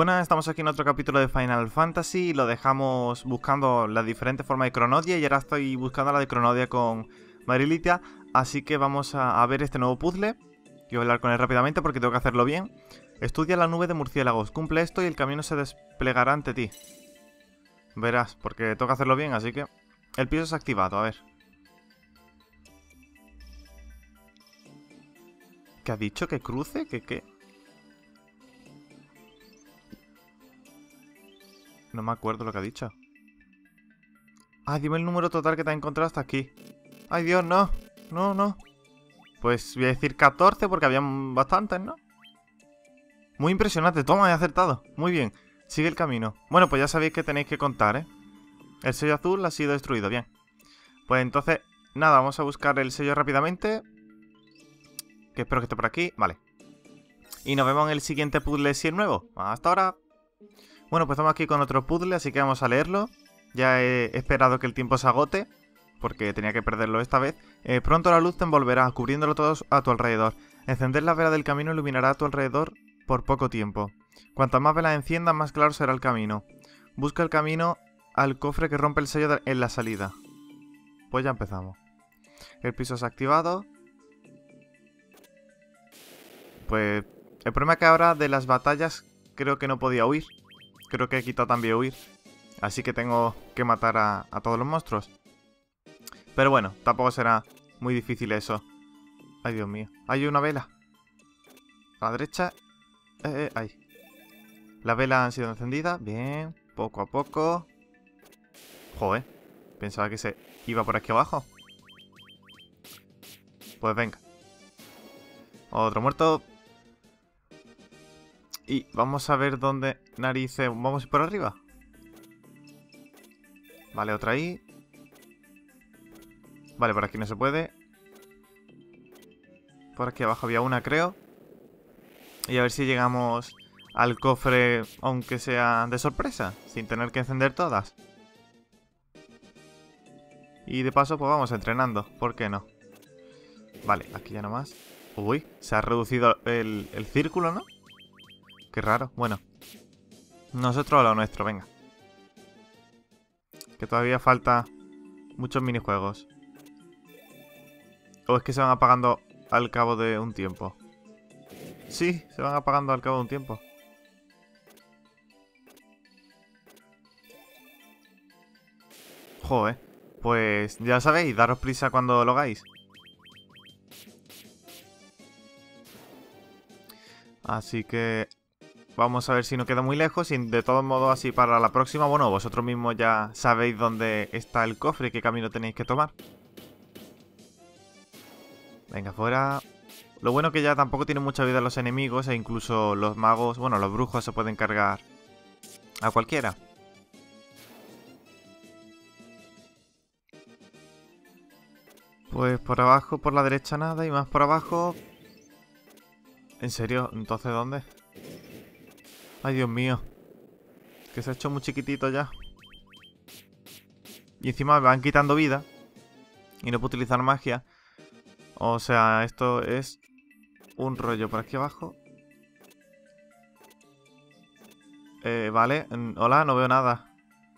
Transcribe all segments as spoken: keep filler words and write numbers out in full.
Buenas, estamos aquí en otro capítulo de Final Fantasy y lo dejamos buscando las diferentes formas de Cronodia y ahora estoy buscando la de Cronodia con Marilitia, así que vamos a, a ver este nuevo puzzle. Quiero hablar con él rápidamente porque tengo que hacerlo bien. Estudia la nube de murciélagos, cumple esto y el camino se desplegará ante ti. Verás, porque tengo que hacerlo bien, así que... El piso es activado, a ver. ¿Qué ha dicho? ¿Que cruce? ¿Que qué? No me acuerdo lo que ha dicho. Ah, dime el número total que te ha encontrado hasta aquí. Ay, Dios, no. No, no. Pues voy a decir catorce porque habían bastantes, ¿no? Muy impresionante. Toma, he acertado. Muy bien. Sigue el camino. Bueno, pues ya sabéis que tenéis que contar, ¿eh? El sello azul ha sido destruido. Bien. Pues entonces, nada, vamos a buscar el sello rápidamente. Que espero que esté por aquí. Vale. Y nos vemos en el siguiente puzzle si es nuevo. Hasta ahora. Bueno, pues estamos aquí con otro puzzle, así que vamos a leerlo. Ya he esperado que el tiempo se agote, porque tenía que perderlo esta vez. Eh, pronto la luz te envolverá, cubriéndolo todo a tu alrededor. Encender la vela del camino iluminará a tu alrededor por poco tiempo. Cuantas más velas enciendas, más claro será el camino. Busca el camino al cofre que rompe el sello en la salida. Pues ya empezamos. El piso se ha activado. Pues el problema es que ahora de las batallas creo que no podía huir. Creo que he quitado también huir. Así que tengo que matar a, a todos los monstruos. Pero bueno, tampoco será muy difícil eso. Ay, Dios mío. Hay una vela. A la derecha. Eh, eh, ahí. Las velas han sido encendidas. Bien. Poco a poco. Joder. Pensaba que se iba por aquí abajo. Pues venga. Otro muerto. Y vamos a ver dónde narices... Vamos a ir por arriba. Vale, otra ahí. Vale, por aquí no se puede. Por aquí abajo había una, creo. Y a ver si llegamos al cofre, aunque sea de sorpresa, sin tener que encender todas. Y de paso, pues vamos entrenando. ¿Por qué no? Vale, aquí ya no más. Uy, se ha reducido el, el círculo, ¿no? Qué raro. Bueno. Nosotros a lo nuestro, venga. Que todavía falta muchos minijuegos. ¿O es que se van apagando al cabo de un tiempo? Sí, se van apagando al cabo de un tiempo. Joder. Pues ya sabéis, daros prisa cuando lo hagáis. Así que... Vamos a ver si no queda muy lejos y de todos modos así para la próxima, bueno, vosotros mismos ya sabéis dónde está el cofre y qué camino tenéis que tomar. Venga, fuera. Lo bueno que ya tampoco tienen mucha vida los enemigos e incluso los magos, bueno, los brujos se pueden cargar a cualquiera. Pues por abajo, por la derecha nada y más por abajo... ¿En serio? ¿Entonces dónde? Ay, Dios mío. Que se ha hecho muy chiquitito ya. Y encima me van quitando vida. Y no puedo utilizar magia. O sea, esto es un rollo por aquí abajo. Eh, vale. Hola, no veo nada.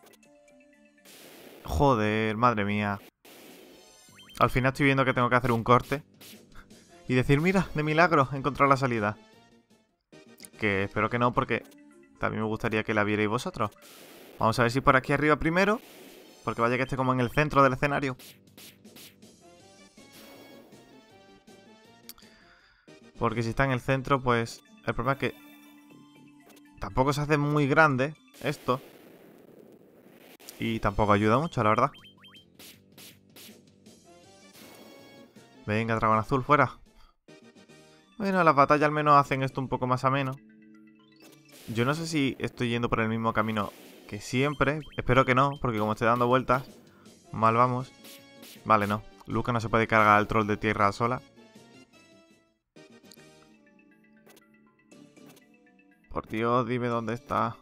Joder, madre mía. Al final estoy viendo que tengo que hacer un corte. Y decir, mira, de milagro, he encontrado la salida. Que espero que no, porque también me gustaría que la vierais vosotros. Vamos a ver si por aquí arriba primero. Porque vaya que esté como en el centro del escenario. Porque si está en el centro, pues... El problema es que... Tampoco se hace muy grande esto. Y tampoco ayuda mucho, la verdad. Venga, dragón azul, fuera. Bueno, las batallas al menos hacen esto un poco más ameno. Yo no sé si estoy yendo por el mismo camino que siempre. Espero que no, porque como estoy dando vueltas, mal vamos. Vale, no. Luca no se puede cargar al troll de tierra sola. Por Dios, dime dónde está.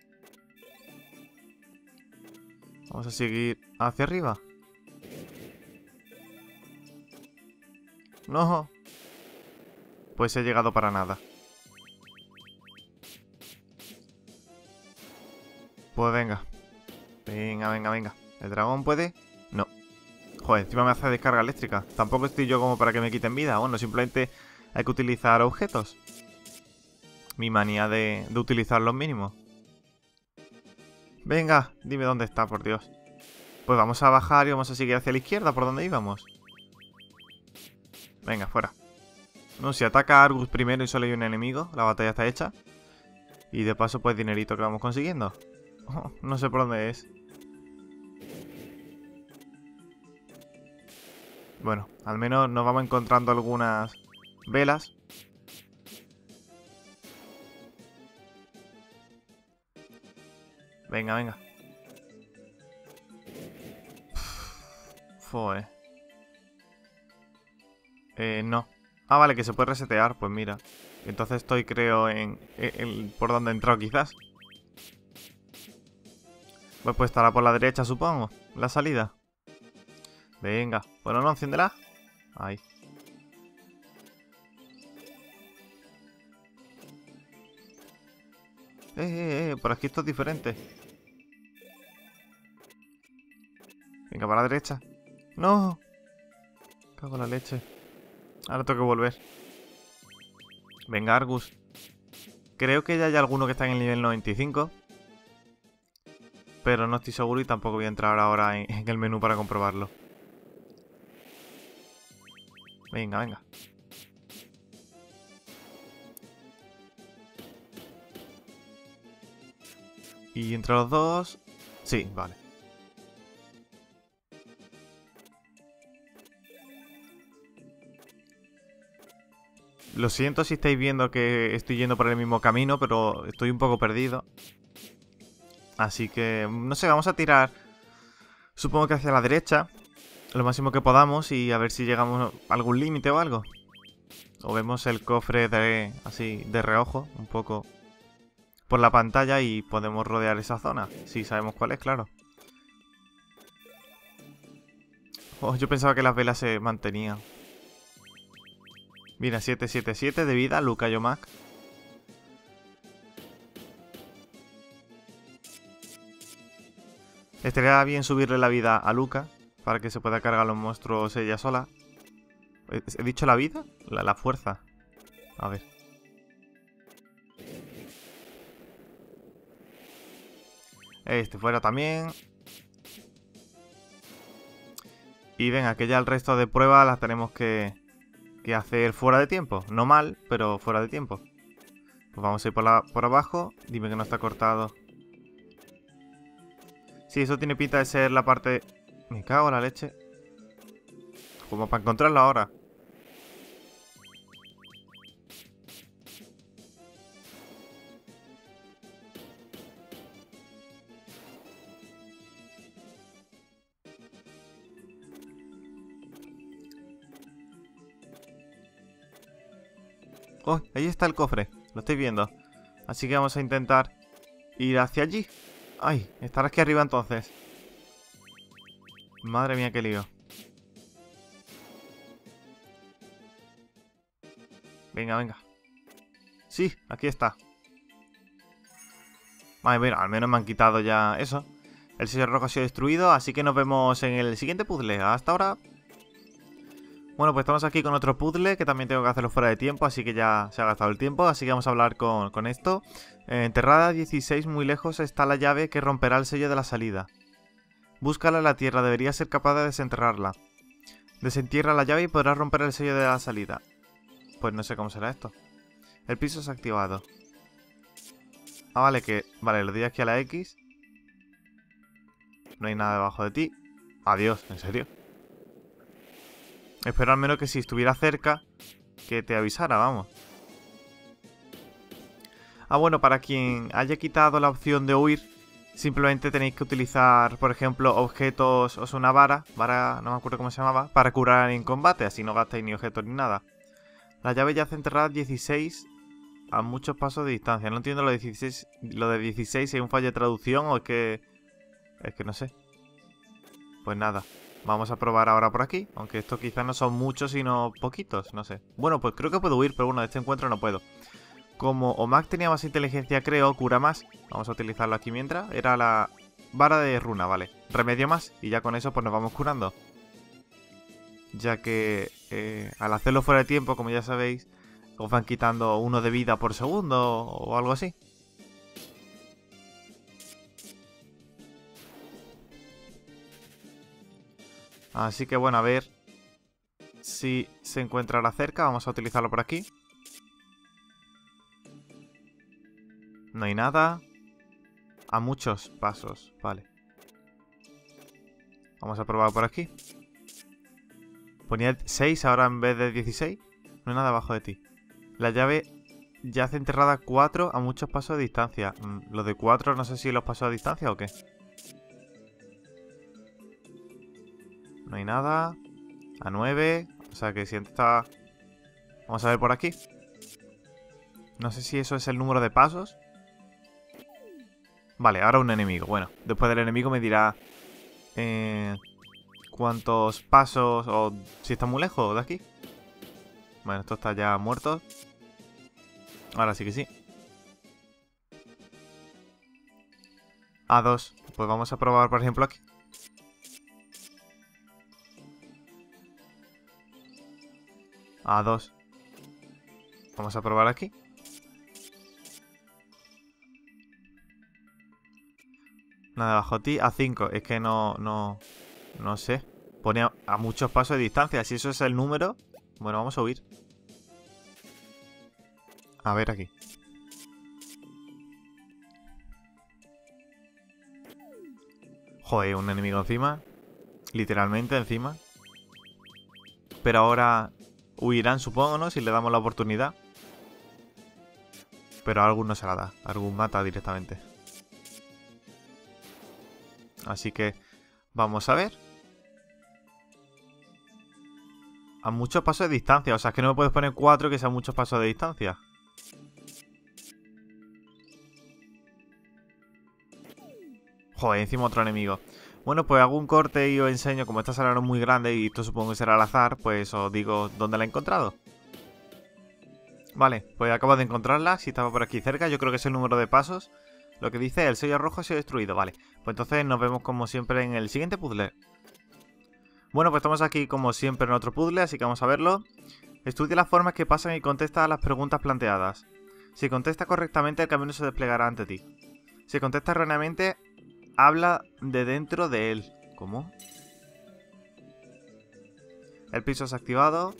Vamos a seguir hacia arriba. No. Pues he llegado para nada. Pues venga. Venga, venga, venga. ¿El dragón puede? No. Joder, encima me hace descarga eléctrica. Tampoco estoy yo como para que me quiten vida. Bueno, simplemente hay que utilizar objetos. Mi manía de, de utilizar los mínimos. Venga, dime dónde está, por Dios. Pues vamos a bajar y vamos a seguir hacia la izquierda, por donde íbamos. Venga, fuera. No, si ataca a Argus primero y solo hay un enemigo, la batalla está hecha. Y de paso, pues dinerito que vamos consiguiendo. Oh, no sé por dónde es. Bueno, al menos nos vamos encontrando algunas velas. Venga, venga. Fue. Eh, no. Ah, vale, que se puede resetear, pues mira. Entonces estoy, creo, en, en, en por donde he entrado, quizás. Pues, pues estará por la derecha, supongo. La salida. Venga. Bueno, no, enciéndela. Ahí. Eh, eh, eh, por aquí esto es diferente. Venga, para la derecha. ¡No! Cago en la leche. Ahora tengo que volver. Venga, Argus. Creo que ya hay alguno que está en el nivel noventa y cinco. Pero no estoy seguro y tampoco voy a entrar ahora en, en el menú para comprobarlo. Venga, venga. Y entre los dos... Sí, vale. Lo siento si estáis viendo que estoy yendo por el mismo camino, pero estoy un poco perdido. Así que, no sé, vamos a tirar, supongo que hacia la derecha, lo máximo que podamos y a ver si llegamos a algún límite o algo. O vemos el cofre de, así, de reojo, un poco por la pantalla y podemos rodear esa zona, si sabemos cuál es, claro. Oh, yo pensaba que las velas se mantenían. Mira, siete siete siete de vida, Luca Yomak. Estaría bien subirle la vida a Luca para que se pueda cargar los monstruos ella sola. ¿He dicho la vida? La, la fuerza. A ver. Este fuera también. Y venga, que ya el resto de pruebas las tenemos que... que hacer fuera de tiempo. No mal, pero fuera de tiempo. Pues vamos a ir por, la, por abajo. Dime que no está cortado. Sí, eso tiene pinta de ser la parte... Me cago en la leche. Como para encontrarlo ahora. Oh, ahí está el cofre. Lo estoy viendo. Así que vamos a intentar ir hacia allí. Ay, estará aquí arriba entonces. Madre mía, qué lío. Venga, venga. Sí, aquí está. Vale, bueno, al menos me han quitado ya eso. El sello rojo ha sido destruido, así que nos vemos en el siguiente puzzle. Hasta ahora. Bueno, pues estamos aquí con otro puzzle que también tengo que hacerlo fuera de tiempo, así que ya se ha gastado el tiempo, así que vamos a hablar con, con esto. Eh, enterrada dieciséis, muy lejos, está la llave que romperá el sello de la salida. Búscala en la tierra, deberías ser capaz de desenterrarla. Desentierra la llave y podrás romper el sello de la salida. Pues no sé cómo será esto. El piso es activado. Ah, vale, que... Vale, le doy aquí a la X. No hay nada debajo de ti. Adiós, ¿en serio? Espero al menos que si estuviera cerca, que te avisara, vamos. Ah, bueno, para quien haya quitado la opción de huir, simplemente tenéis que utilizar, por ejemplo, objetos, o sea, una vara, vara, no me acuerdo cómo se llamaba, para curar en combate, así no gastáis ni objetos ni nada. La llave yace enterrada dieciséis a muchos pasos de distancia. No entiendo lo de dieciséis, lo de dieciséis si hay un fallo de traducción o es que... Es que no sé. Pues nada. Vamos a probar ahora por aquí, aunque estos quizás no son muchos, sino poquitos, no sé. Bueno, pues creo que puedo huir, pero bueno, de este encuentro no puedo. Como Omak tenía más inteligencia, creo, cura más. Vamos a utilizarlo aquí mientras. Era la vara de runa, vale. Remedio más y ya con eso pues nos vamos curando. Ya que eh, al hacerlo fuera de tiempo, como ya sabéis, os van quitando uno de vida por segundo o algo así. Así que bueno, a ver si se encuentra ahora cerca. Vamos a utilizarlo por aquí. No hay nada. A muchos pasos, vale. Vamos a probar por aquí. Ponía seis ahora en vez de dieciséis. No hay nada abajo de ti. La llave yace enterrada cuatro a muchos pasos de distancia. Mm, Lo de cuatro no sé si los pasos a distancia o qué. No hay nada. A nueve. O sea que si está... Vamos a ver por aquí. No sé si eso es el número de pasos. Vale, ahora un enemigo. Bueno, después del enemigo me dirá... Eh, cuántos pasos o si está muy lejos de aquí. Bueno, esto está ya muerto. Ahora sí que sí. A dos. Pues vamos a probar, por ejemplo, aquí. A dos. Vamos a probar aquí. Nada bajo ti. A cinco. Es que no... No, no sé. Pone a, a muchos pasos de distancia. Si eso es el número... Bueno, vamos a huir. A ver aquí. Joder, un enemigo encima. Literalmente encima. Pero ahora huirán, supongo, ¿no? Si le damos la oportunidad. Pero a algún no se la da. A algún mata directamente. Así que vamos a ver. A muchos pasos de distancia. O sea, es que no me puedes poner cuatro que sean muchos pasos de distancia. Joder, encima otro enemigo. Bueno, pues hago un corte y os enseño. Como esta sala no es muy grande y esto supongo que será al azar, pues os digo dónde la he encontrado. Vale, pues acabo de encontrarla. Si estaba por aquí cerca, yo creo que es el número de pasos. Lo que dice, el sello rojo ha sido destruido. Vale, pues entonces nos vemos como siempre en el siguiente puzzle. Bueno, pues estamos aquí como siempre en otro puzzle, así que vamos a verlo. Estudia las formas que pasan y contesta a las preguntas planteadas. Si contesta correctamente, el camino se desplegará ante ti. Si contesta erróneamente, habla de dentro de él. ¿Cómo? El piso es activado.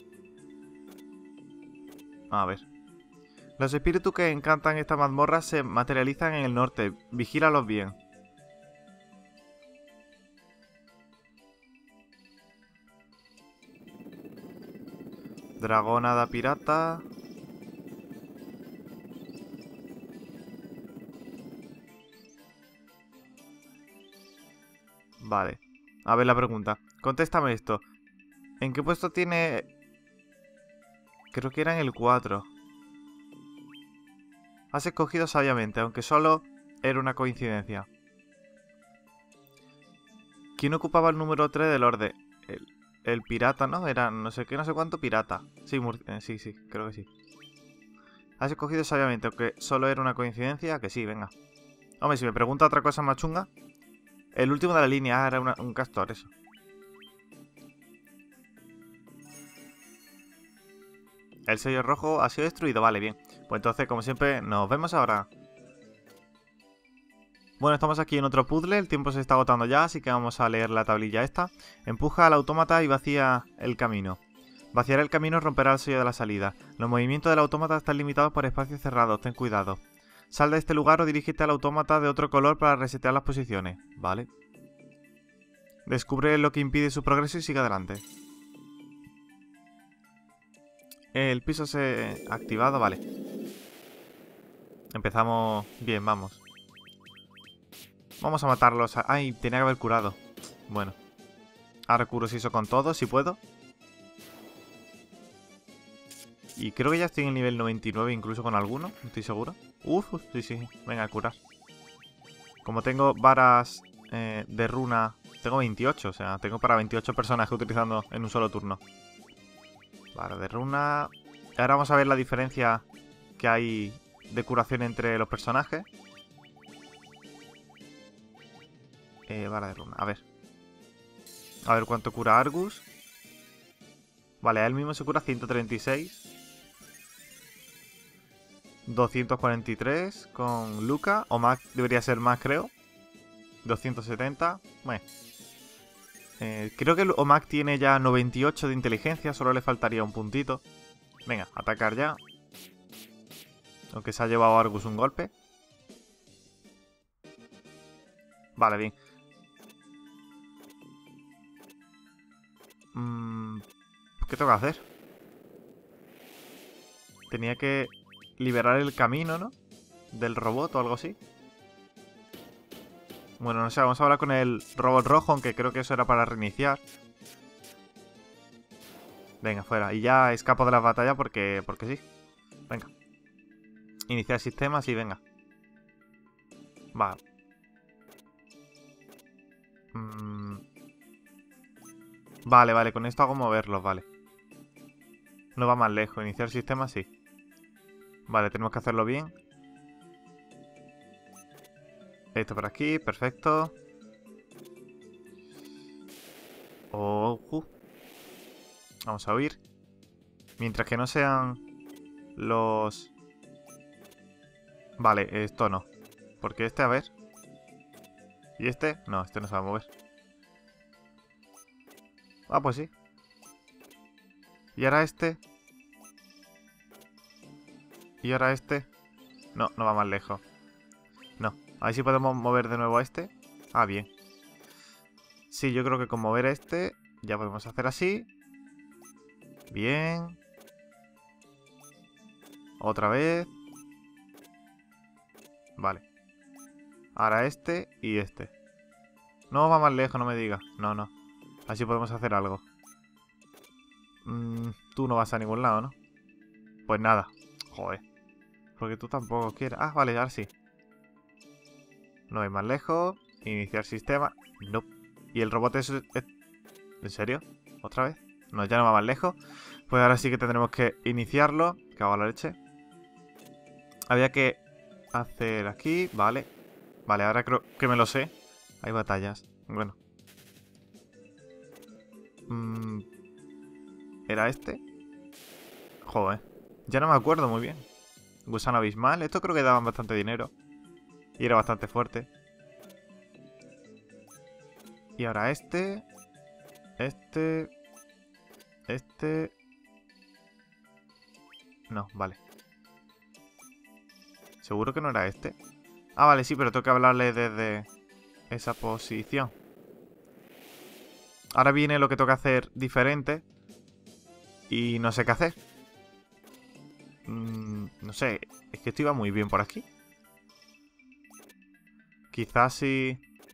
A ver. Los espíritus que encantan esta mazmorra se materializan en el norte. Vigílalos bien. Dragonada pirata. Vale. A ver la pregunta. Contéstame esto. ¿En qué puesto tiene...? Creo que era en el cuatro. Has escogido sabiamente, aunque solo era una coincidencia. ¿Quién ocupaba el número tres del orden? El, el pirata, ¿no? Era no sé qué, no sé cuánto pirata. Sí, eh, sí, sí, creo que sí. Has escogido sabiamente, aunque solo era una coincidencia. Que sí, venga. Hombre, si me pregunta otra cosa más chunga. El último de la línea, ah, era una, un castor, eso. El sello rojo ha sido destruido, vale, bien. Pues entonces, como siempre, nos vemos ahora. Bueno, estamos aquí en otro puzzle, el tiempo se está agotando ya, así que vamos a leer la tablilla esta. Empuja al autómata y vacía el camino. Vaciar el camino romperá el sello de la salida. Los movimientos del autómata están limitados por espacios cerrados, ten cuidado. Sal de este lugar o dirígete al autómata de otro color para resetear las posiciones. Vale. Descubre lo que impide su progreso y sigue adelante. El piso se ha activado, vale. Empezamos bien, vamos. Vamos a matarlos. A... Ay, tenía que haber curado. Bueno. Ahora curo si eso con todos, si puedo. Y creo que ya estoy en el nivel noventa y nueve incluso con alguno. No estoy seguro. Uf, uf, sí, sí. Venga, a curar. Como tengo varas eh, de runa... Tengo veintiocho, o sea, tengo para veintiocho personajes utilizando en un solo turno. Vara de runa... Ahora vamos a ver la diferencia que hay de curación entre los personajes. Eh, vara de runa, a ver. A ver cuánto cura Argus. Vale, a él mismo se cura ciento treinta y seis. doscientos cuarenta y tres con Luca. O más, debería ser más, creo. doscientos setenta. Bueno. Eh, creo que el Omak tiene ya noventa y ocho de inteligencia. Solo le faltaría un puntito. Venga, atacar ya. Aunque se ha llevado Argus un golpe. Vale, bien. Mm, ¿Qué tengo que hacer? Tenía que liberar el camino, ¿no? Del robot o algo así. Bueno, no sé, vamos a hablar con el robot rojo, aunque creo que eso era para reiniciar. Venga, fuera. Y ya escapo de la batalla porque, porque sí. Venga. Iniciar sistema, sí, venga. Vale. Mm. Vale, vale, con esto hago moverlos, vale. No va más lejos. Iniciar sistema, sí. Vale, tenemos que hacerlo bien. Esto por aquí, perfecto. Oh, uh. Vamos a huir. Mientras que no sean los... Vale, esto no. Porque este, a ver. ¿Y este? No, este no se va a mover. Ah, pues sí. ¿Y ahora este? ¿Y ahora este? No, no va más lejos. No. A ver si podemos mover de nuevo a este. Ah, bien. Sí, yo creo que con mover este ya podemos hacer así. Bien. Otra vez. Vale. Ahora este y este. No va más lejos, no me digas. No, no. Así podemos hacer algo. Mm, tú no vas a ningún lado, ¿no? Pues nada. Joder. Porque tú tampoco quieres. Ah, vale, ahora sí. No hay más lejos. Iniciar sistema. No. ¿Y el robot es, es... ¿En serio? ¿Otra vez? No, ya no va más lejos. Pues ahora sí que tendremos que iniciarlo. Cago en la leche. Había que hacer aquí. Vale. Vale, ahora creo que me lo sé. Hay batallas. Bueno. Mm, ¿Era este? Joder. Ya no me acuerdo muy bien. Gusano abismal. Esto creo que daban bastante dinero. Y era bastante fuerte. Y ahora este. Este. Este. No, vale. ¿Seguro que no era este? Ah, vale, sí, pero tengo que hablarle desde esa posición. Ahora viene lo que tengo que hacer diferente. Y no sé qué hacer. Mm, no sé, es que esto iba muy bien por aquí. Quizás si...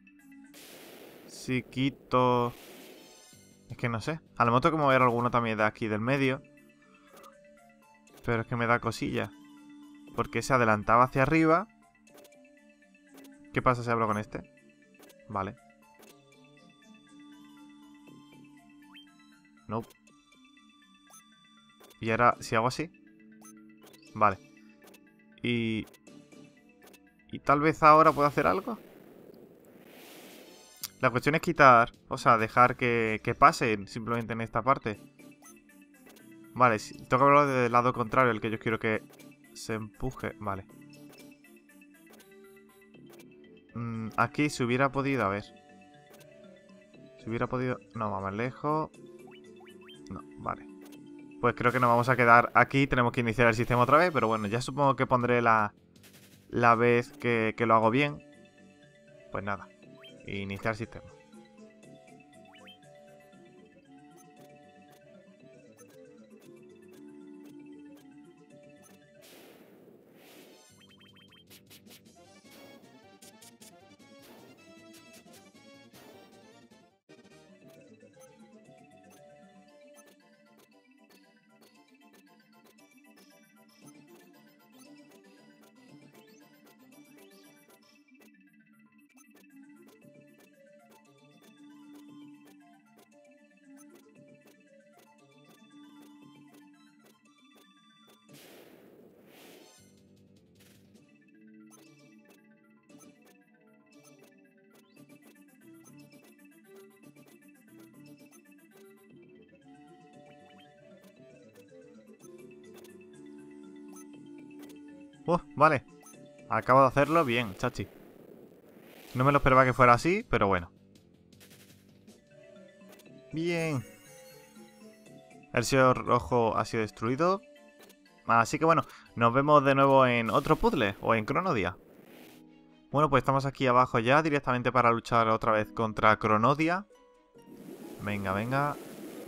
Si quito... Es que no sé. A lo mejor tengo que mover alguno también de aquí del medio. Pero es que me da cosilla. Porque se adelantaba hacia arriba. ¿Qué pasa si hablo con este? Vale. No. Y ahora, si hago así. Vale. Y... Y tal vez ahora pueda hacer algo. La cuestión es quitar... O sea, dejar que, que pasen simplemente en esta parte. Vale, si, tengo que hablar del lado contrario, el que yo quiero que se empuje. Vale. Mm, aquí se hubiera podido... A ver. Se hubiera podido... No, va más lejos. No, vale. Pues creo que nos vamos a quedar aquí. Tenemos que iniciar el sistema otra vez. Pero bueno, ya supongo que pondré la... La vez que, que lo hago bien. Pues nada. Iniciar sistema. Uh, vale. Acabo de hacerlo bien, chachi. No me lo esperaba que fuera así, pero bueno. Bien. El sello rojo ha sido destruido. Así que bueno, nos vemos de nuevo en otro puzzle o en Cronodia. Bueno, pues estamos aquí abajo ya directamente para luchar otra vez contra Cronodia. Venga, venga.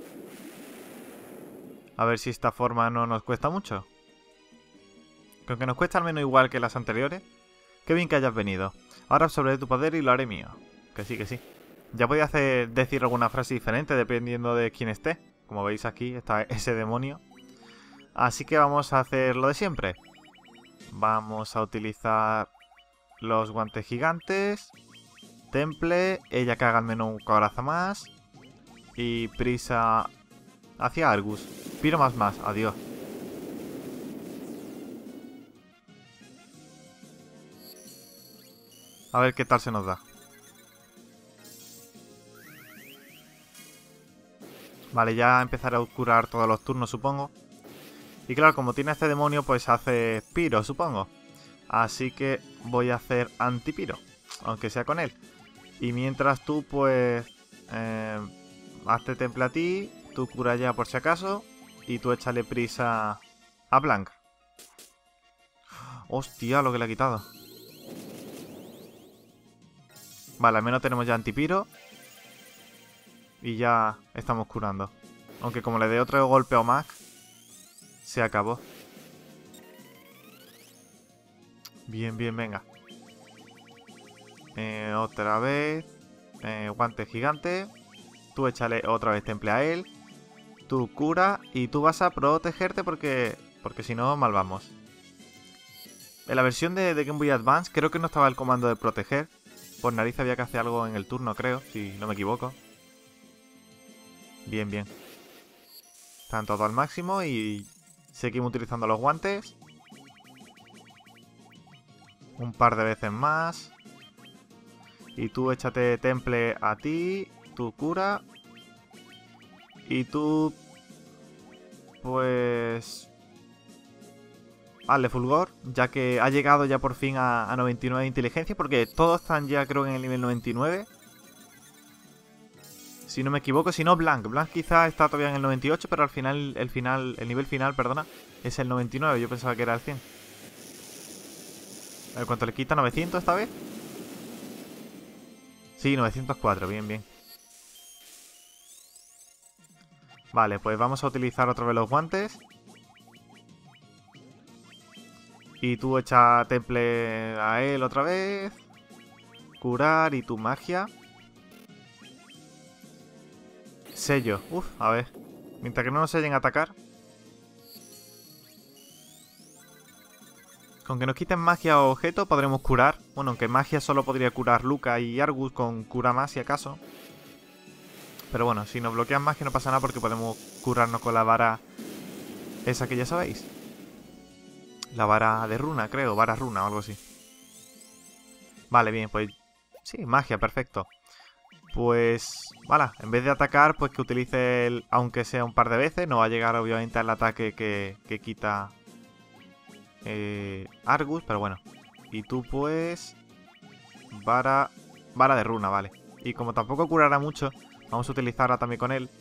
A ver si esta forma no nos cuesta mucho. Creo que nos cuesta al menos igual que las anteriores. Qué bien que hayas venido. Ahora absorberé tu poder y lo haré mío. Que sí, que sí. Ya podía hacer, decir alguna frase diferente dependiendo de quién esté. Como veis aquí está ese demonio. Así que vamos a hacer lo de siempre. Vamos a utilizar los guantes gigantes. Temple. Ella que haga al menos un coraza más. Y prisa hacia Argus. Piro más más. Adiós. A ver qué tal se nos da. Vale, ya empezaré a curar todos los turnos, supongo. Y claro, como tiene este demonio, pues hace piro, supongo. Así que voy a hacer antipiro, aunque sea con él. Y mientras tú, pues... Eh, hazte temple a ti, tú cura ya por si acaso. Y tú échale prisa a Blanc. Hostia, lo que le ha quitado. Vale, al menos tenemos ya antipiro. Y ya estamos curando. Aunque como le dé otro golpe a Omak, se acabó. Bien, bien, venga. Eh, otra vez. Eh, guante gigante. Tú échale otra vez temple a él. Tú cura. Y tú vas a protegerte porque... Porque si no, mal vamos. En la versión de, de Game Boy Advance creo que no estaba el comando de proteger. Por nariz había que hacer algo en el turno, creo. Si no me equivoco. Bien, bien. Están todos al máximo y seguimos utilizando los guantes. Un par de veces más. Y tú échate temple a ti. Tú cura. Y tú... Pues... hazle fulgor, ya que ha llegado ya por fin a, a noventa y nueve de inteligencia. Porque todos están ya creo que en el nivel noventa y nueve. Si no me equivoco, si no, Blanc. Blanc quizá está todavía en el noventa y ocho, pero al final, el final, el nivel final, perdona, es el noventa y nueve. Yo pensaba que era el cien. A ver, ¿cuánto le quita? ¿novecientos esta vez? Sí, novecientos cuatro, bien, bien. Vale, pues vamos a utilizar otra vez los guantes. Y tú echa temple a él otra vez. Curar y tu magia. Sello. Uf, a ver. Mientras que no nos sellen a atacar. Con que nos quiten magia o objeto podremos curar. Bueno, aunque magia solo podría curar Luca y Argus con cura más si acaso. Pero bueno, si nos bloquean magia no pasa nada porque podemos curarnos con la vara esa que ya sabéis. La vara de runa, creo. Vara runa o algo así. Vale, bien, pues... sí, magia, perfecto. Pues, vale, en vez de atacar, pues que utilice el, aunque sea un par de veces. No va a llegar obviamente al ataque que, que quita eh, Argus, pero bueno. Y tú pues... Vara, vara de runa, vale. Y como tampoco curará mucho, vamos a utilizarla también con él.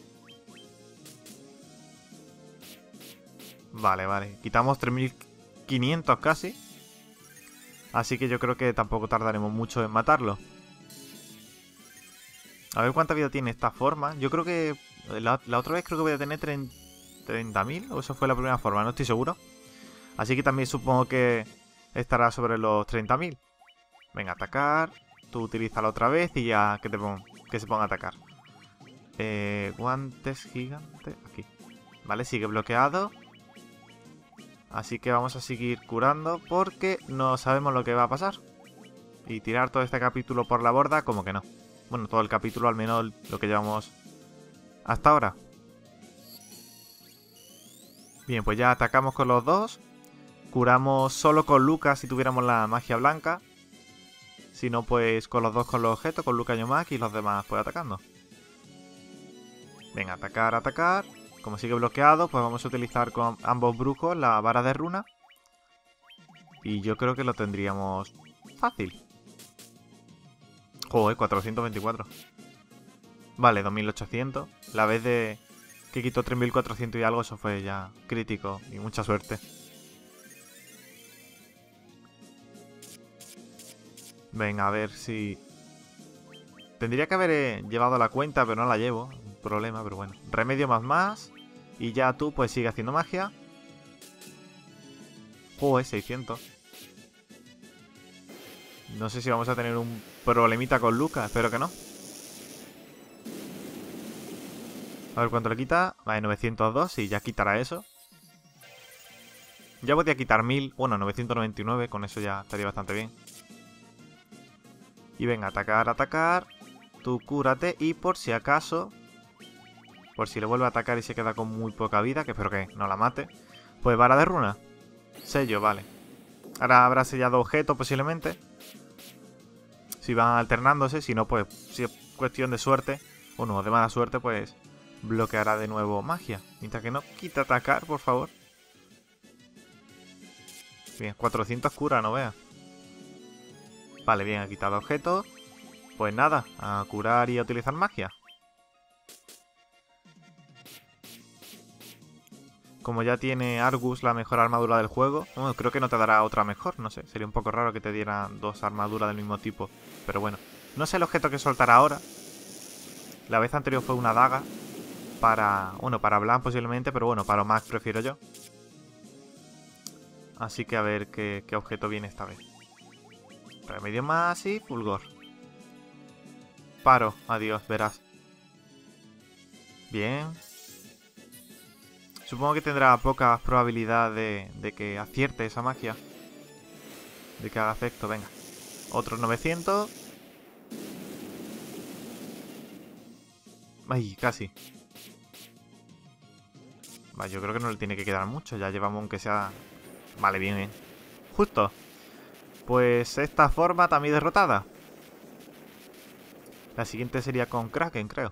Vale, vale. Quitamos tres mil quinientos casi. Así que yo creo que tampoco tardaremos mucho en matarlo. A ver cuánta vida tiene esta forma. Yo creo que... La, la otra vez creo que voy a tener treinta mil. O eso fue la primera forma, no estoy seguro. Así que también supongo que estará sobre los treinta mil. Venga, atacar. Tú utilízalo otra vez y ya que, te pon, que se ponga a atacar. Eh, guantes gigantes. Aquí. Vale, sigue bloqueado. Así que vamos a seguir curando porque no sabemos lo que va a pasar. Y tirar todo este capítulo por la borda, como que no. Bueno, todo el capítulo, al menos lo que llevamos hasta ahora. Bien, pues ya atacamos con los dos. Curamos solo con Luca si tuviéramos la magia blanca. Si no, pues con los dos con los objetos, con Luca y Omak y los demás pues atacando. Venga, atacar, atacar. Como sigue bloqueado, pues vamos a utilizar con ambos brujos la vara de runa. Y yo creo que lo tendríamos fácil. Joder, cuatrocientos veinticuatro. Vale, dos mil ochocientos. La vez de que quitó tres mil cuatrocientos y algo, eso fue ya crítico y mucha suerte. Venga, a ver si... Tendría que haber eh, llevado la cuenta, pero no la llevo. Un problema, pero bueno. Remedio más más. Y ya tú, pues, sigue haciendo magia. Joder, seiscientos. No sé si vamos a tener un problemita con Lucas. Espero que no. A ver cuánto le quita. Vale, novecientos dos. Y ya quitará eso. Ya podía quitar mil. Bueno, novecientos noventa y nueve. Con eso ya estaría bastante bien. Y venga, atacar, atacar. Tú cúrate y por si acaso, por si le vuelve a atacar y se queda con muy poca vida, que espero que no la mate, pues vara de runa. Sello, vale. Ahora habrá sellado objeto posiblemente. Si van alternándose, si no, pues si es cuestión de suerte, o no, de mala suerte, pues bloqueará de nuevo magia. Mientras que no quita atacar, por favor. Bien, cuatrocientos cura, no veas. Vale, bien, ha quitado objetos. Pues nada, a curar y a utilizar magia. Como ya tiene Argus la mejor armadura del juego, bueno, creo que no te dará otra mejor, no sé. Sería un poco raro que te dieran dos armaduras del mismo tipo. Pero bueno, no sé el objeto que soltará ahora. La vez anterior fue una daga. Para, bueno, para Blanc posiblemente, pero bueno, para Max prefiero yo. Así que a ver qué, qué objeto viene esta vez. Remedio más y fulgor. Paro, adiós, verás. Bien. Supongo que tendrá poca probabilidad de, de que acierte esa magia. De que haga efecto, venga. Otros novecientos. Ay, casi. Vale, yo creo que no le tiene que quedar mucho. Ya llevamos aunque sea... Vale, bien, bien. Justo. Pues esta forma también derrotada. La siguiente sería con Kraken, creo.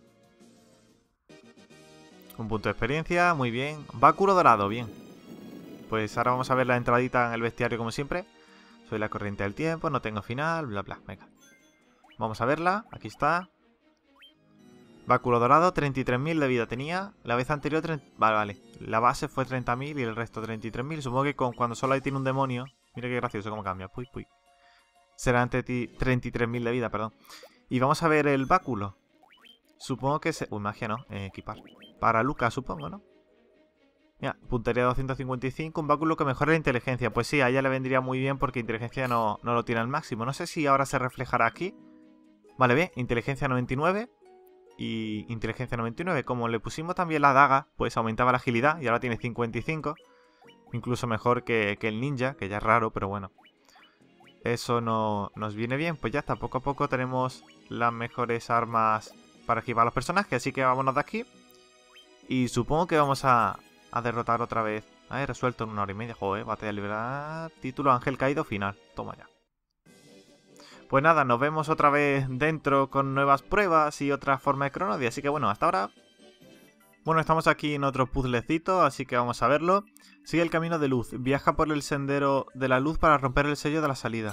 Un punto de experiencia, muy bien. Báculo dorado, bien. Pues ahora vamos a ver la entradita en el bestiario como siempre. Soy la corriente del tiempo, no tengo final, bla bla, venga. Vamos a verla, aquí está. Báculo dorado, treinta y tres mil de vida tenía. La vez anterior, treinta... vale, vale. La base fue treinta mil y el resto treinta y tres mil. Supongo que con, cuando solo ahí tiene un demonio... Mira qué gracioso cómo cambia, puy puy. Serán treinta y tres mil de vida, perdón. Y vamos a ver el báculo. Supongo que se... Uy, magia no, eh, equipar. Para Lucas, supongo, ¿no? Mira, puntería doscientos cincuenta y cinco, un báculo que mejora la inteligencia. Pues sí, a ella le vendría muy bien porque inteligencia no, no lo tiene al máximo. No sé si ahora se reflejará aquí. Vale, bien, inteligencia noventa y nueve y inteligencia noventa y nueve. Como le pusimos también la daga, pues aumentaba la agilidad y ahora tiene cincuenta y cinco. Incluso mejor que, que el ninja, que ya es raro, pero bueno. Eso no nos viene bien. Pues ya está, poco a poco tenemos las mejores armas para esquivar a los personajes. Así que vámonos de aquí. Y supongo que vamos a, a derrotar otra vez. A ver, resuelto en una hora y media. Joder, batalla liberar. Título Ángel Caído final. Toma ya. Pues nada, nos vemos otra vez dentro con nuevas pruebas y otra forma de Cronodia. Así que bueno, hasta ahora. Bueno, estamos aquí en otro puzzlecito, así que vamos a verlo. Sigue el camino de luz. Viaja por el sendero de la luz para romper el sello de la salida.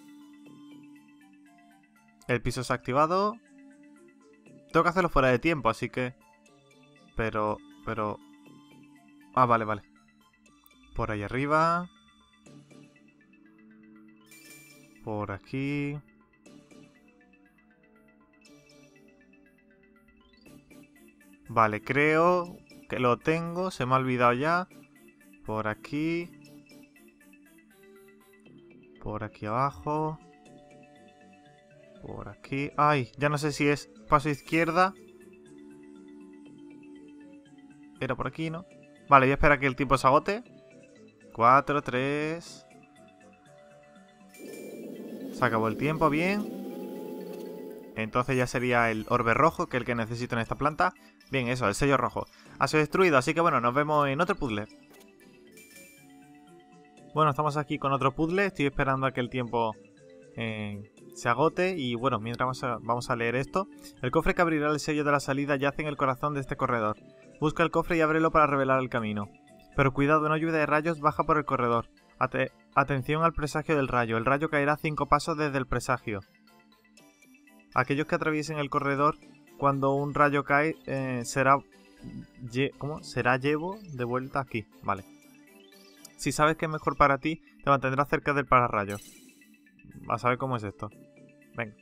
El piso se ha activado. Tengo que hacerlo fuera de tiempo, así que... Pero... Pero... Ah, vale, vale. Por ahí arriba. Por aquí. Vale, creo que lo tengo. Se me ha olvidado ya. Por aquí. Por aquí abajo. Por aquí. Ay, ya no sé si es paso izquierda. Era por aquí, ¿no? Vale, voy a esperar a que el tiempo se agote. cuatro, tres... Se acabó el tiempo, bien. Entonces ya sería el orbe rojo, que es el que necesito en esta planta. Bien, eso, el sello rojo. Ha sido destruido, así que bueno, nos vemos en otro puzzle. Bueno, estamos aquí con otro puzzle. Estoy esperando a que el tiempo eh, se agote. Y bueno, mientras vamos a, vamos a leer esto. El cofre que abrirá el sello de la salida yace en el corazón de este corredor. Busca el cofre y ábrelo para revelar el camino. Pero cuidado, una lluvia de rayos baja por el corredor. Ate Atención al presagio del rayo. El rayo caerá cinco pasos desde el presagio. Aquellos que atraviesen el corredor cuando un rayo cae eh, será... ¿Cómo? Será llevo de vuelta aquí. Vale. Si sabes que es mejor para ti, te mantendrás cerca del pararrayos. A saber cómo es esto. Venga.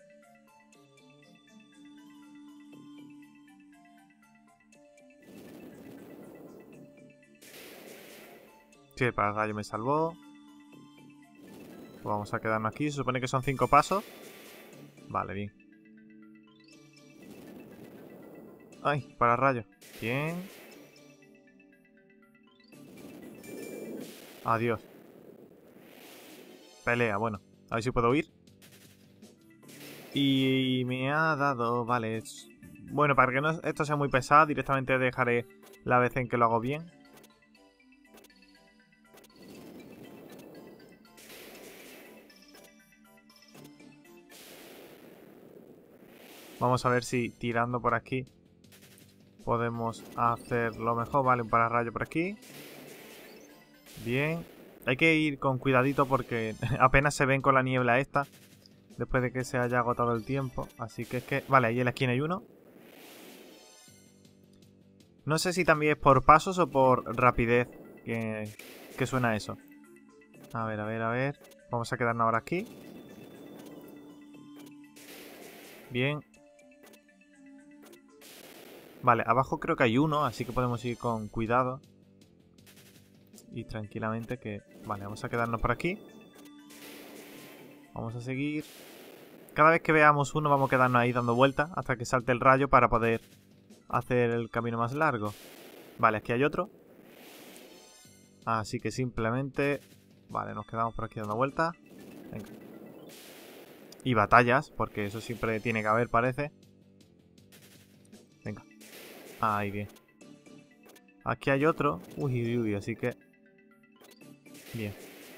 Sí, el pararrayo me salvó. Pues vamos a quedarnos aquí. Se supone que son cinco pasos. Vale, bien. Ay, pararrayo. Bien. Adiós. Pelea, bueno. A ver si puedo huir. Y me ha dado... Vale. Bueno, para que no esto sea muy pesado, directamente dejaré la vez en que lo hago bien. Vamos a ver si tirando por aquí podemos hacerlo mejor. Vale, un pararrayo por aquí. Bien. Hay que ir con cuidadito porque apenas se ven con la niebla esta. Después de que se haya agotado el tiempo. Así que es que... Vale, ahí en la esquina hay uno. No sé si también es por pasos o por rapidez que, que suena eso. A ver, a ver, a ver. Vamos a quedarnos ahora aquí. Bien. Vale, abajo creo que hay uno, así que podemos ir con cuidado. Y tranquilamente que... Vale, vamos a quedarnos por aquí. Vamos a seguir. Cada vez que veamos uno vamos a quedarnos ahí dando vueltas hasta que salte el rayo para poder hacer el camino más largo. Vale, aquí hay otro. Así que simplemente... Vale, nos quedamos por aquí dando vueltas. Venga. Y batallas, porque eso siempre tiene que haber, parece. Venga. Ahí, bien. Aquí hay otro. Uy, uy, uy, así que... Bien.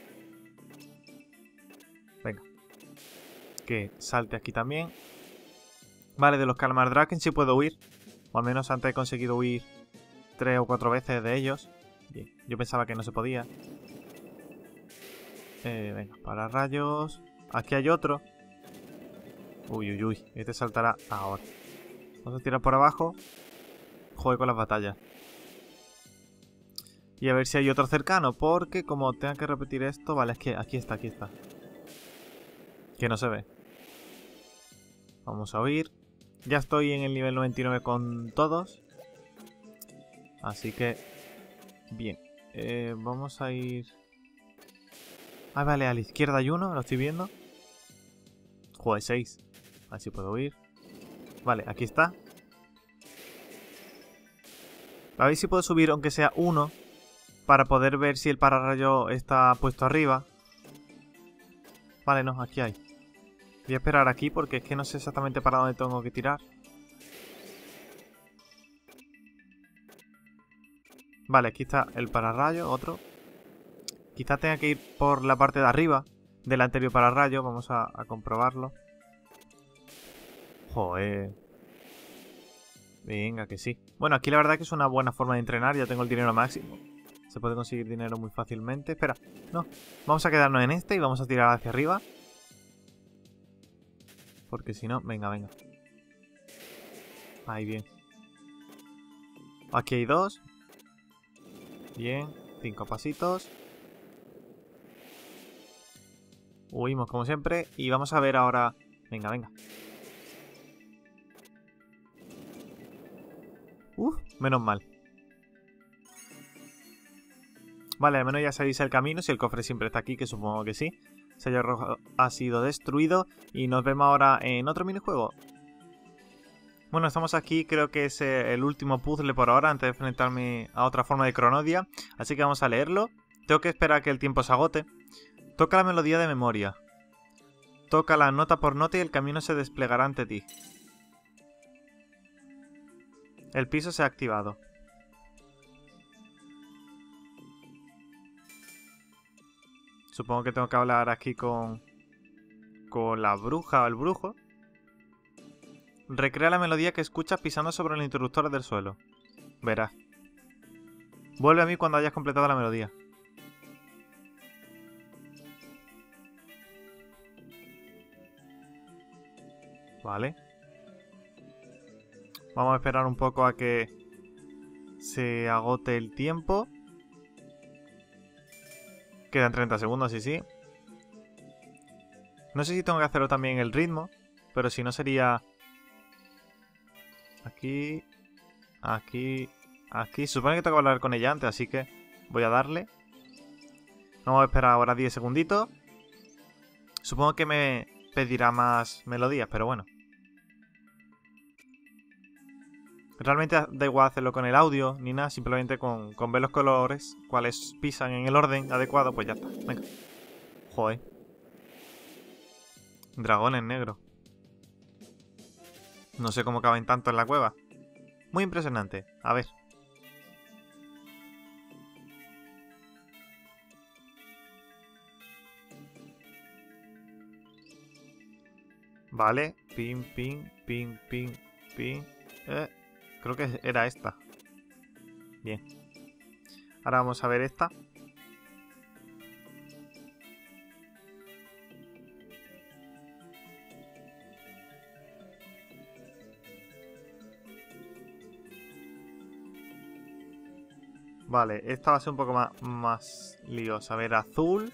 Venga. Que salte aquí también. Vale, de los Kalmar Draken sí puedo huir. O al menos antes he conseguido huir tres o cuatro veces de ellos. Bien. Yo pensaba que no se podía. Eh, venga, para rayos. Aquí hay otro. Uy, uy, uy. Este saltará ahora. Vamos a tirar por abajo. Joder con las batallas. Y a ver si hay otro cercano. Porque como tenga que repetir esto... Vale, es que aquí está, aquí está. Que no se ve. Vamos a huir. Ya estoy en el nivel noventa y nueve con todos. Así que... Bien. Eh, vamos a ir... Ah, vale, a la izquierda hay uno. Lo estoy viendo. Joder, seis. A ver si puedo huir. Vale, aquí está. A ver si puedo subir aunque sea uno. Para poder ver si el pararrayo está puesto arriba. Vale, no, aquí hay. Voy a esperar aquí porque es que no sé exactamente para dónde tengo que tirar. Vale, aquí está el pararrayo, otro. Quizás tenga que ir por la parte de arriba del anterior pararrayo. Vamos a, a comprobarlo. Joder. Venga, que sí. Bueno, aquí la verdad que es una buena forma de entrenar. Ya tengo el dinero máximo. Se puede conseguir dinero muy fácilmente. Espera, no. Vamos a quedarnos en este y vamos a tirar hacia arriba. Porque si no... Venga, venga. Ahí, bien. Aquí hay dos. Bien. Cinco pasitos. Huimos como siempre. Y vamos a ver ahora... Venga, venga. Uf, menos mal. Vale, al menos ya sabéis el camino. Si el cofre siempre está aquí, que supongo que sí. Sello rojo ha sido destruido. Y nos vemos ahora en otro minijuego. Bueno, estamos aquí. Creo que es el último puzzle por ahora. Antes de enfrentarme a otra forma de Cronodia. Así que vamos a leerlo. Tengo que esperar a que el tiempo se agote. Toca la melodía de memoria. Toca la nota por nota y el camino se desplegará ante ti. El piso se ha activado. Supongo que tengo que hablar aquí con... Con la bruja o el brujo. Recrea la melodía que escuchas pisando sobre los interruptores del suelo. Verás. Vuelve a mí cuando hayas completado la melodía. Vale. Vamos a esperar un poco a que se agote el tiempo. Quedan treinta segundos, sí, sí. No sé si tengo que hacerlo también el ritmo, pero si no sería... Aquí... Aquí... Aquí. Supone que tengo que hablar con ella antes, así que voy a darle. Vamos a esperar ahora diez segunditos. Supongo que me pedirá más melodías, pero bueno. Realmente da igual hacerlo con el audio ni nada, simplemente con, con ver los colores, cuáles pisan en el orden adecuado, pues ya está. Venga. Joder. Dragones negros. No sé cómo caben tanto en la cueva. Muy impresionante. A ver. Vale. Pin, pin, pin, pin, pin. Eh, creo que era esta. Bien. Ahora vamos a ver esta. Vale, esta va a ser un poco más, más liosa. A ver, azul.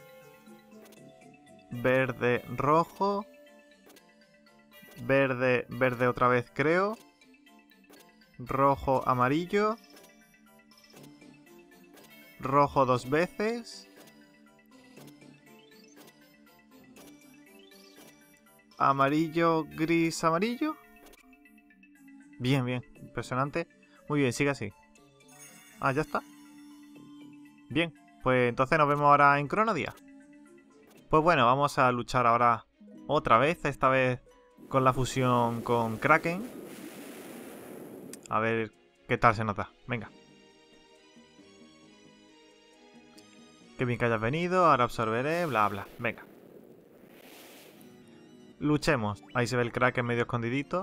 Verde, rojo. Verde, verde otra vez creo. Rojo, amarillo. Rojo dos veces. Amarillo, gris, amarillo. Bien, bien, impresionante. Muy bien, sigue así. Ah, ya está. Bien, pues entonces nos vemos ahora en Cronodia. Pues bueno, vamos a luchar ahora otra vez, esta vez con la fusión con Kraken. A ver qué tal se nota. Venga. Qué bien que hayas venido, ahora absorberé, bla bla. Venga. Luchemos. Ahí se ve el Kraken medio escondidito.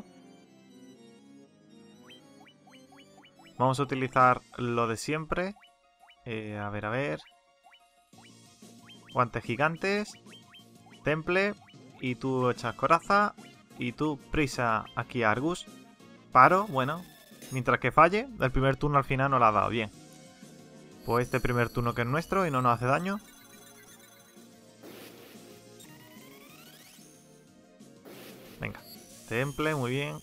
Vamos a utilizar lo de siempre. Eh, a ver, a ver. Guantes gigantes. Temple. Y tú echas coraza. Y tú prisa aquí a Argus. Paro, bueno. Mientras que falle, el primer turno al final no lo ha dado bien. Pues este primer turno que es nuestro y no nos hace daño. Venga. Temple, muy bien.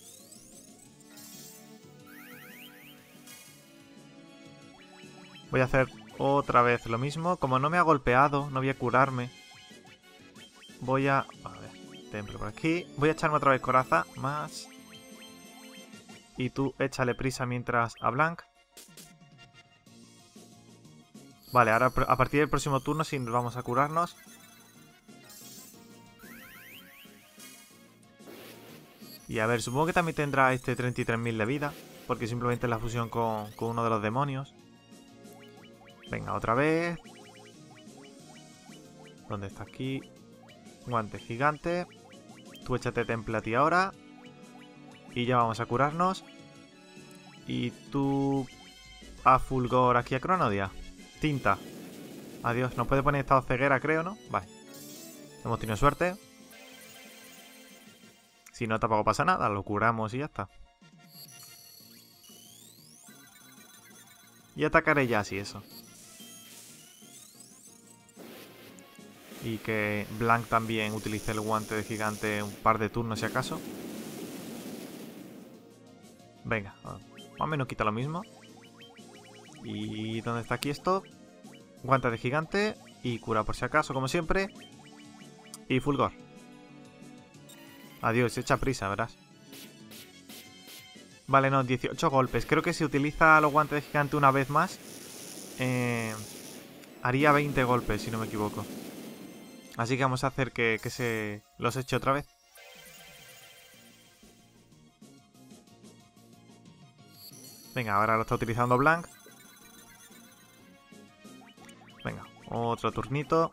Voy a hacer otra vez lo mismo. Como no me ha golpeado, no voy a curarme. Voy a... A ver, temple por aquí. Voy a echarme otra vez coraza. Más. Y tú échale prisa mientras a Blanc. Vale, ahora a partir del próximo turno sí vamos a curarnos. Y a ver, supongo que también tendrá este treinta y tres mil de vida. Porque simplemente es la fusión con, con uno de los demonios. Venga, otra vez. ¿Dónde está aquí? Guante gigante. Tú échate temple a ti ahora. Y ya vamos a curarnos. Y tú... a fulgor aquí a Cronodia. Tinta. Adiós. Nos puede poner estado ceguera, creo, ¿no? Vale. Hemos tenido suerte. Si no, tampoco pasa nada. Lo curamos y ya está. Y atacaré ya así eso. Y que Blanc también utilice el guante de gigante un par de turnos si acaso. Venga, más o menos quita lo mismo. ¿Y dónde está aquí esto? Guante de gigante y cura por si acaso, como siempre. Y fulgor. Adiós, echa prisa, verás. Vale, no, dieciocho golpes. Creo que si utiliza los guantes de gigante una vez más, eh, haría veinte golpes, si no me equivoco. Así que vamos a hacer que, que se los eche otra vez. Venga, ahora lo está utilizando Blanc. Venga, otro turnito.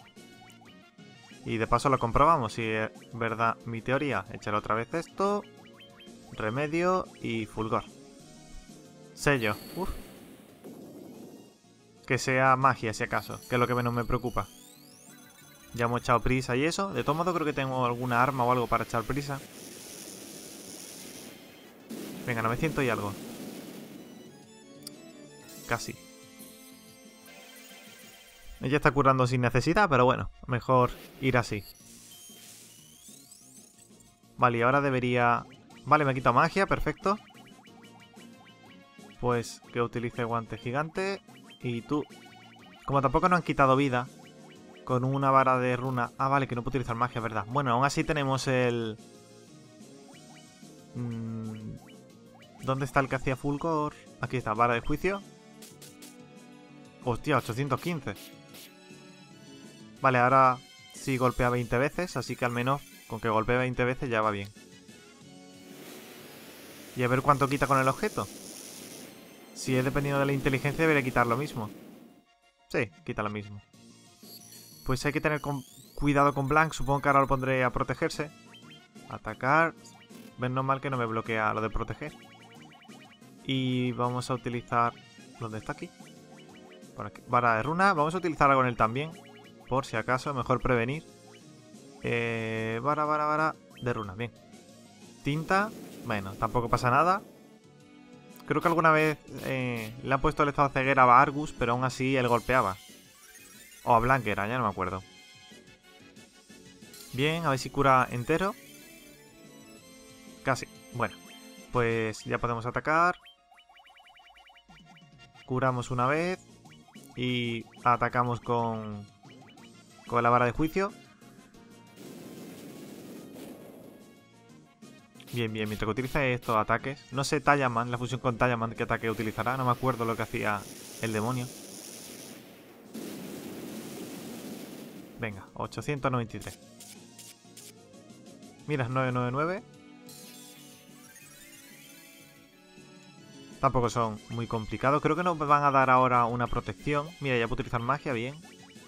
Y de paso lo comprobamos si es verdad mi teoría. Échale otra vez esto. Remedio y fulgor. Sello. Uf. Que sea magia si acaso, que es lo que menos me preocupa. Ya hemos echado prisa y eso. De todo modo creo que tengo alguna arma o algo para echar prisa. Venga, novecientos y algo. Casi. Ella está curando sin necesidad, pero bueno, mejor ir así. Vale, y ahora debería... Vale, me quita magia, perfecto. Pues que utilice guante gigante. Y tú... Como tampoco nos han quitado vida, con una vara de runa... Ah, vale, que no puedo utilizar magia, ¿verdad? Bueno, aún así tenemos el... Mm... ¿Dónde está el que hacía Fulgor? Aquí está, vara de juicio. Hostia, ochocientos quince. Vale, ahora sí golpea veinte veces, así que al menos con que golpee veinte veces ya va bien. Y a ver cuánto quita con el objeto. Si es dependiendo de la inteligencia debería quitar lo mismo. Sí, quita lo mismo. Pues hay que tener con... cuidado con Blank, supongo que ahora lo pondré a protegerse. Atacar. Menos mal que no me bloquea lo de proteger. Y vamos a utilizar... ¿Dónde está aquí? Por aquí. Vara de runa. Vamos a utilizarla con él también. Por si acaso, mejor prevenir. Eh, vara, vara, vara de runa. Bien. Tinta. Bueno, tampoco pasa nada. Creo que alguna vez eh, le han puesto el estado de ceguera a Argus, pero aún así él golpeaba. O a Blank era, ya no me acuerdo. Bien, a ver si cura entero. Casi. Bueno, pues ya podemos atacar. Curamos una vez. Y atacamos con... Con la vara de juicio. Bien, bien, mientras que utilice estos ataques. No sé Tallaman, la fusión con Tallaman, qué ataque utilizará. No me acuerdo lo que hacía el demonio. Venga, ochocientos noventa y tres. Mira, novecientos noventa y nueve. Tampoco son muy complicados. Creo que nos van a dar ahora una protección. Mira, ya puedo utilizar magia, bien.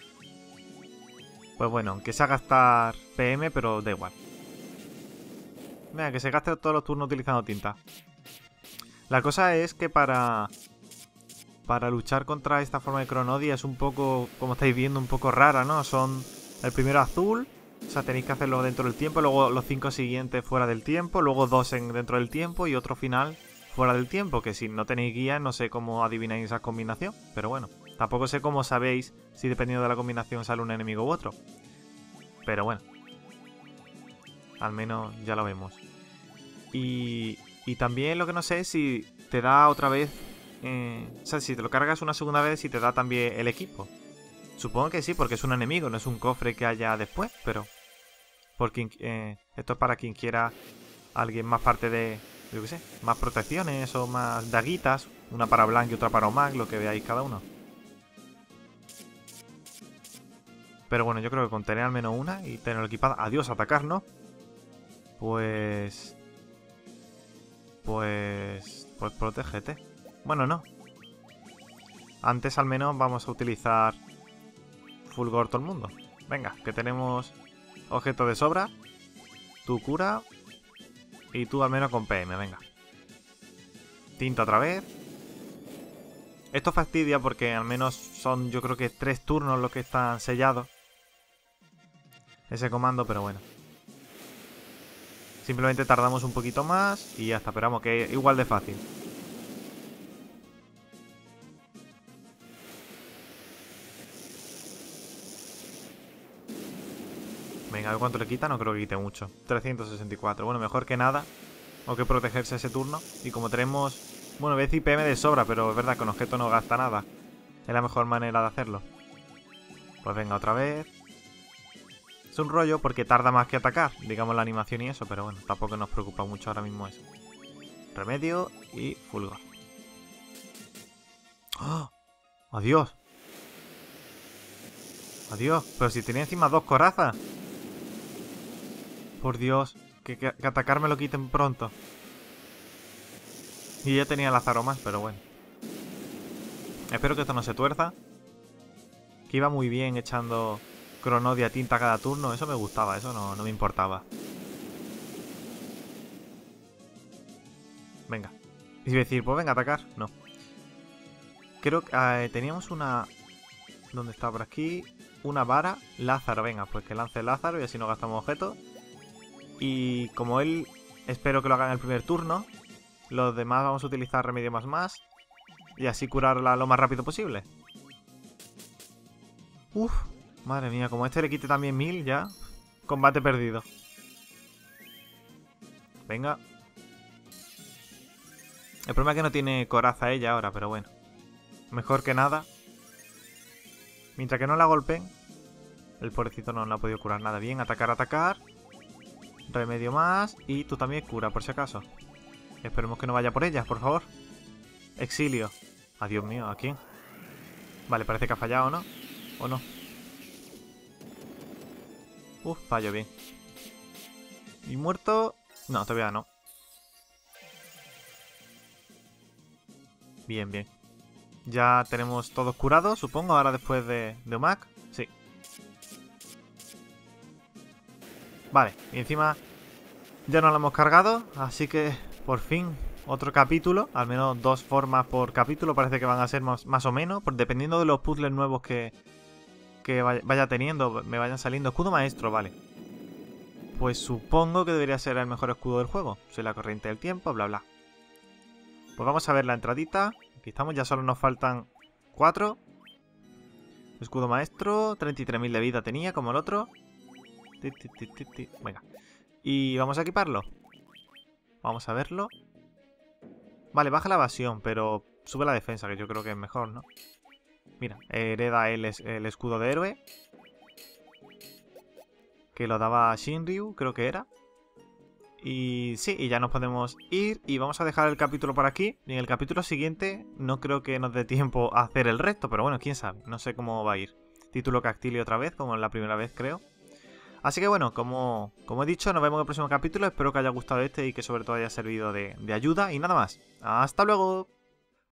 Pues bueno, aunque sea gastar P M, pero da igual. Venga, que se gaste todos los turnos utilizando tinta. La cosa es que para... Para luchar contra esta forma de Cronodia es un poco, como estáis viendo, un poco rara, ¿no? Son el primero azul, o sea, tenéis que hacerlo dentro del tiempo, luego los cinco siguientes fuera del tiempo, luego dos en, dentro del tiempo y otro final fuera del tiempo, que si no tenéis guía no sé cómo adivináis esa combinación, pero bueno, tampoco sé cómo sabéis si dependiendo de la combinación sale un enemigo u otro. Pero bueno, al menos ya lo vemos. Y, y también lo que no sé es si te da otra vez... Eh, o sea, si te lo cargas una segunda vez, si te da también el equipo. Supongo que sí, porque es un enemigo, no es un cofre que haya después, pero... Porque eh, esto es para quien quiera alguien más parte de... Yo qué sé, más protecciones o más daguitas. Una para Blank y otra para Omag, lo que veáis cada uno. Pero bueno, yo creo que con tener al menos una y tenerlo equipada... Adiós, atacar, ¿no? Pues... Pues... Pues protégete. Bueno, no. Antes al menos vamos a utilizar Fulgor todo el mundo. Venga, que tenemos objeto de sobra. Tu cura. Y tú al menos con P M, venga. Tinta otra vez. Esto fastidia porque al menos son, yo creo que tres turnos los que están sellados. Ese comando, pero bueno. Simplemente tardamos un poquito más y ya está. Esperamos que es igual de fácil. Venga, a ver cuánto le quita. No creo que quite mucho. trescientos sesenta y cuatro. Bueno, mejor que nada. O que protegerse ese turno. Y como tenemos... Bueno, voy a decir P M de sobra, pero es verdad que con objeto no gasta nada. Es la mejor manera de hacerlo. Pues venga, otra vez. Es un rollo porque tarda más que atacar. Digamos la animación y eso, pero bueno, tampoco nos preocupa mucho ahora mismo eso. Remedio y Fulgor. ¡Oh! ¡Adiós! ¡Adiós! Pero si tenía encima dos corazas. Por Dios, que, que, que atacar me lo quiten pronto. Y ya tenía Lázaro más, pero bueno. Espero que esto no se tuerza. Que iba muy bien echando Cronodia tinta cada turno. Eso me gustaba, eso no, no me importaba. Venga. Y decir, pues venga a atacar. No. Creo que eh, teníamos una... ¿Dónde está? Por aquí. Una vara. Lázaro, venga, pues que lance Lázaro y así no gastamos objetos. Y como él, espero que lo haga en el primer turno. Los demás vamos a utilizar remedio más más. Y así curarla lo más rápido posible. Uf, madre mía, como este le quite también mil ya. Combate perdido. Venga. El problema es que no tiene coraza ella ahora, pero bueno. Mejor que nada. Mientras que no la golpeen. El pobrecito no la ha podido curar nada. Bien, atacar, atacar. Remedio más. Y tú también cura, por si acaso. Esperemos que no vaya por ellas, por favor. Exilio. Adiós mío, ¿a quién? Vale, parece que ha fallado, ¿no? ¿O no? Uf, fallo, bien. ¿Y muerto? No, todavía no. Bien, bien. Ya tenemos todos curados, supongo, ahora después de, de Omak. Sí. Vale, y encima ya nos lo hemos cargado, así que por fin otro capítulo. Al menos dos formas por capítulo parece que van a ser más, más o menos, por, dependiendo de los puzzles nuevos que, que vaya, vaya teniendo, me vayan saliendo. Escudo maestro, vale. Pues supongo que debería ser el mejor escudo del juego. Soy la corriente del tiempo, bla bla. Pues vamos a ver la entradita. Aquí estamos, ya solo nos faltan cuatro. Escudo maestro, treinta y tres mil de vida tenía, como el otro. Venga. Y vamos a equiparlo. Vamos a verlo. Vale, baja la evasión, pero sube la defensa, que yo creo que es mejor, ¿no? Mira, hereda el, es el escudo de héroe. Que lo daba Shinryu, creo que era. Y sí, y ya nos podemos ir. Y vamos a dejar el capítulo por aquí. Y en el capítulo siguiente no creo que nos dé tiempo a hacer el resto, pero bueno, quién sabe. No sé cómo va a ir. Título Cactilio otra vez, como en la primera vez, creo. Así que bueno, como, como he dicho, nos vemos en el próximo capítulo. Espero que haya gustado este y que sobre todo haya servido de, de ayuda. Y nada más. ¡Hasta luego!